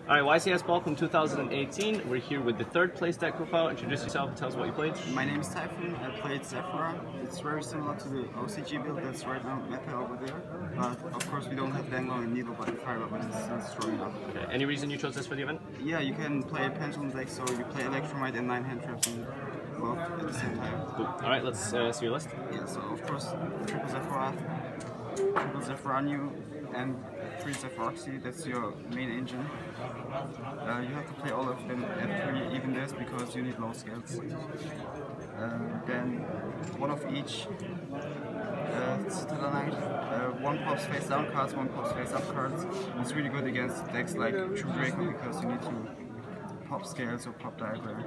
All right, YCS Balcom 2018. We're here with the third place deck profile. Introduce yourself and tell us what you played. My name is Typhoon. I played Zephyra. It's very similar to the OCG build that's right now meta over there. But of course we don't have Danglong and Needle, but the Fire Weapon is still strong enough. Okay. Any reason you chose this for the event? Yeah, you can play a Pendulum deck, so you play Electromite and 9 hand traps and both at the same time. Cool. All right, let's see your list. Yeah, so of course triple Zephyra, triple Zephyranu, and 3 Zephyroxy, that's your main engine. You have to play all of them at 3 even this because you need low scales. Then one of each Stellar Knight, 1 pops face down cards, 1 pops face up cards. It's really good against decks like True Draco because you need to pop scales or pop diagram.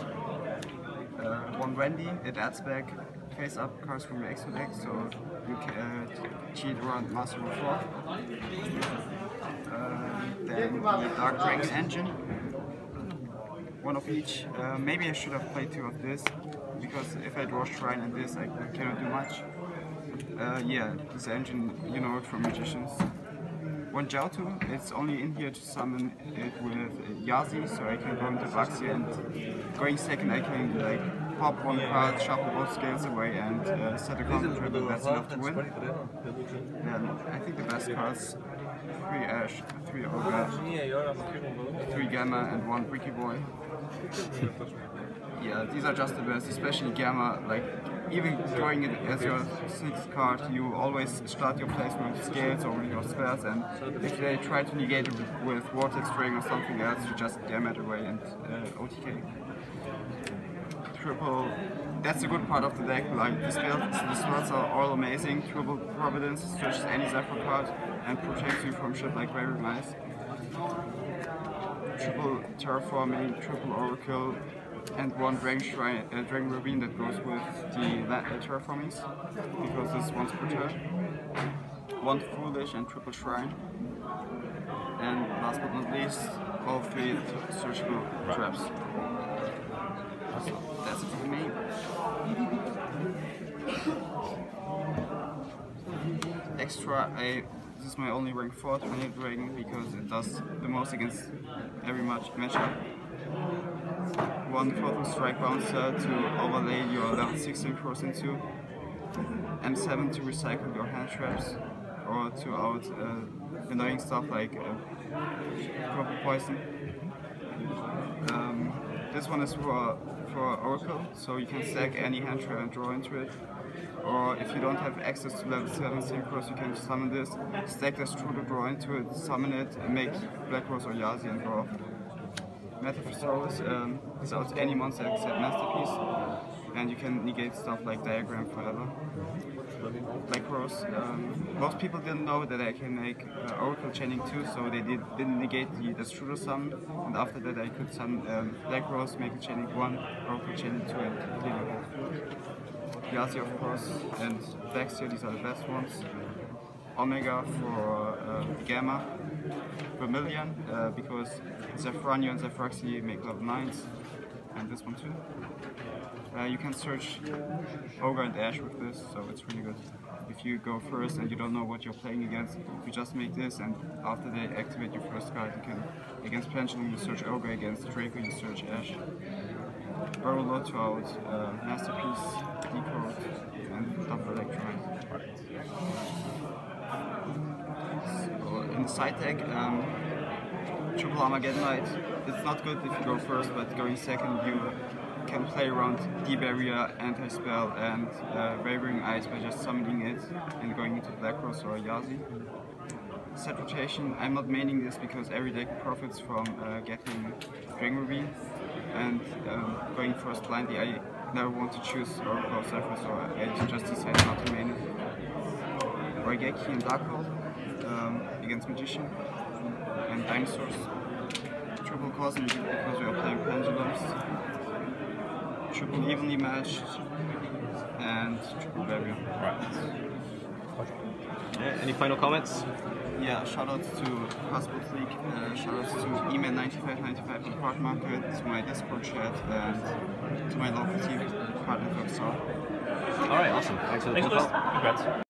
1 Wendy, it adds back face up cards from your extra deck, so you can cheat around Master of 4. Then the Dark Dragon engine, 1 of each. Maybe I should have played 2 of this, because if I draw Shrine and this, I cannot do much. Yeah, this engine, you know it from Magicians. 1 Jiaotu, it's only in here to summon it with Yazi, so I can go into Baxi and going second I can like pop 1 card, shuffle both scales away and set a counter trigger, that's enough to win. Then I think the best cards, 3 Ash, 3 Ogre, 3 Gamma and 1 Bricky Boy. Yeah, these are just the best, especially Gamma, like even drawing it as your 6th card, you always start your place with scales or with your spells, and if they try to negate it with Vortex String or something else, you just Gamma it away and OTK. Triple, that's the good part of the deck, like the spells are all amazing. Triple Providence searches any Zephyr card and protects you from shit like Raving Eyes. Triple Terraforming, triple Oracle, and 1 Dragon Ravine that goes with the Terraformings, because this one's per turn. 1 Foolish and triple Shrine. And last but not least, all 3 surgical traps. So that's it for me. Extra, this is my only rank 4 Tornado Dragon because it does the most against every matchup. 1 Photon Strike Bouncer to overlay your level 16 cross into, M7 to recycle your hand traps or to out annoying stuff like Purple Poison. This one is for Oracle, so you can stack any hand trap and draw into it. Or if you don't have access to level 17 cross, you can summon this, stack this true to draw into it, summon it, and make Black Rose or Yazi and draw. Metaphysarus without any monster except Masterpiece, and you can negate stuff like Diagram forever. Black Rose, most people didn't know that I can make Oracle Chaining too, so they didn't negate the Destruder summon, and after that I could summon Black Rose, make a Chaining 1, Oracle Chaining 2 and clean it off. Yazi of course, and Vexia, these are the best ones. Omega for Gamma, Vermilion, because Zephyranu and Zephyroxy make level 9s, and this one too. You can search Ogre and Ash with this, so it's really good. If you go first and you don't know what you're playing against, you just make this, and after they activate your first card, you can, against Pendulum you search Ogre, against Draco you search Ash. Barrel Load to out Masterpiece, Decode, and Double Electromite. In the side deck, triple Armageddonite, it's not good if you go first, but going second you can play around D-Barrier, Anti-Spell and Wavering Eyes by just summoning it and going into Black Rose or Yazi. Set rotation, I'm not maining this because every deck profits from getting Dragon Ravine, and going first blindly I never want to choose Oracle or Zephyr, so I just decided not to main it. Raigeki and Darkhold against Magician, and Dinosaurs. Triple Cosmic because we are playing Pendulums. Triple Evenly Matched, and triple Barrier. Right. Yeah, any final comments? Yeah, shoutouts to Passport League, shoutouts to eman9595 on Card Market, to my Discord chat, and to my local team, Card Network Star. Alright, awesome. Thanks for the profile. Congrats.